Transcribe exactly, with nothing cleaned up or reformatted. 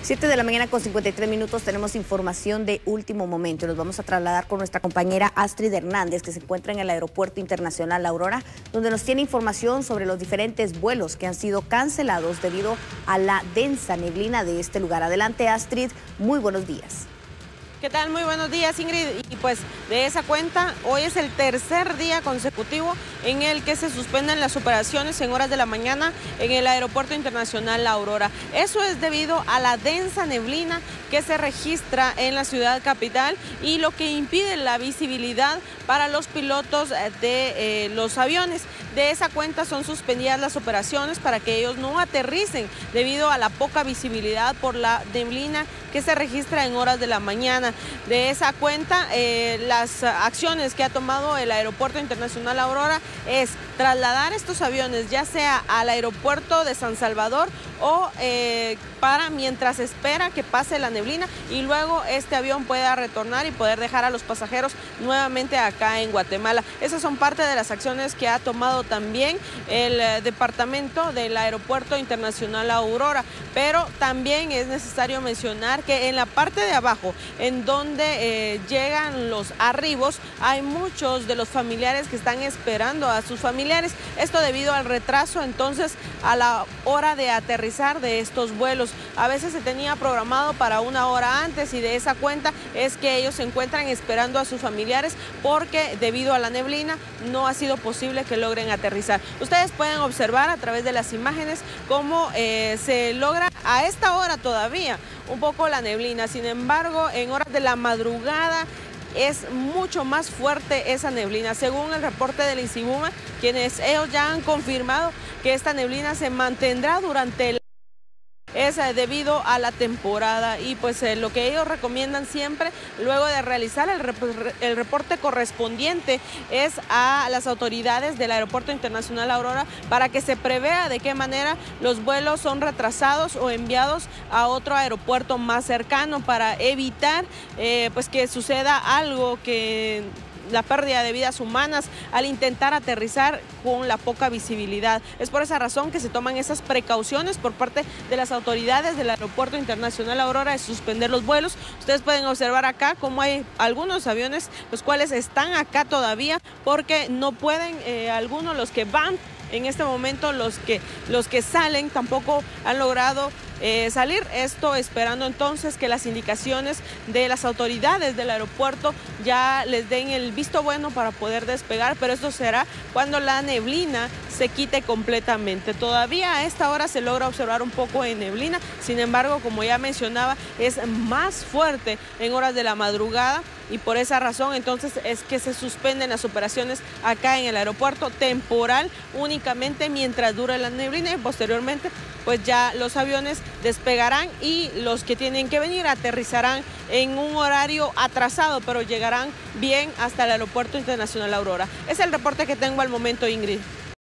siete de la mañana con cincuenta y tres minutos tenemos información de último momento. Nos vamos a trasladar con nuestra compañera Astrid Hernández, que se encuentra en el Aeropuerto Internacional La Aurora, donde nos tiene información sobre los diferentes vuelos que han sido cancelados debido a la densa neblina de este lugar. Adelante, Astrid, muy buenos días. ¿Qué tal? Muy buenos días, Ingrid. Y pues de esa cuenta, hoy es el tercer día consecutivo en el que se suspenden las operaciones en horas de la mañana en el Aeropuerto Internacional La Aurora. Eso es debido a la densa neblina que se registra en la ciudad capital y lo que impide la visibilidad para los pilotos de eh, los aviones. De esa cuenta son suspendidas las operaciones para que ellos no aterricen debido a la poca visibilidad por la neblina que se registra en horas de la mañana. De esa cuenta, eh, las acciones que ha tomado el Aeropuerto Internacional Aurora es trasladar estos aviones ya sea al aeropuerto de San Salvador o eh, para mientras espera que pase la neblina y luego este avión pueda retornar y poder dejar a los pasajeros nuevamente acá en Guatemala. Esas son parte de las acciones que ha tomado también el eh, departamento del Aeropuerto Internacional Aurora, pero también es necesario mencionar que en la parte de abajo, en donde eh, llegan los arribos, hay muchos de los familiares que están esperando a sus familiares. Esto debido al retraso entonces a la hora de aterrizar de estos vuelos. A veces se tenía programado para una hora antes y de esa cuenta es que ellos se encuentran esperando a sus familiares porque debido a la neblina no ha sido posible que logren aterrizar. Ustedes pueden observar a través de las imágenes cómo eh, se logra a esta hora todavía un poco la neblina. Sin embargo, en horas de la madrugada es mucho más fuerte esa neblina. Según el reporte del INSIBUMA, quienes ellos ya han confirmado que esta neblina se mantendrá durante el es debido a la temporada y pues eh, lo que ellos recomiendan siempre luego de realizar el, rep el reporte correspondiente es a las autoridades del Aeropuerto Internacional Aurora para que se prevea de qué manera los vuelos son retrasados o enviados a otro aeropuerto más cercano para evitar eh, pues que suceda algo que la pérdida de vidas humanas al intentar aterrizar con la poca visibilidad. Es por esa razón que se toman esas precauciones por parte de las autoridades del Aeropuerto Internacional Aurora de suspender los vuelos. Ustedes pueden observar acá cómo hay algunos aviones los cuales están acá todavía porque no pueden, eh, algunos los que van en este momento, los que, los que salen tampoco han logrado Eh, salir, esto esperando entonces que las indicaciones de las autoridades del aeropuerto ya les den el visto bueno para poder despegar, pero esto será cuando la neblina se quite completamente. Todavía a esta hora se logra observar un poco de neblina, sin embargo, como ya mencionaba, es más fuerte en horas de la madrugada y por esa razón entonces es que se suspenden las operaciones acá en el aeropuerto temporal únicamente mientras dure la neblina y posteriormente pues ya los aviones despegarán y los que tienen que venir aterrizarán en un horario atrasado, pero llegarán bien hasta el Aeropuerto Internacional Aurora. Es el reporte que tengo al momento, Ingrid.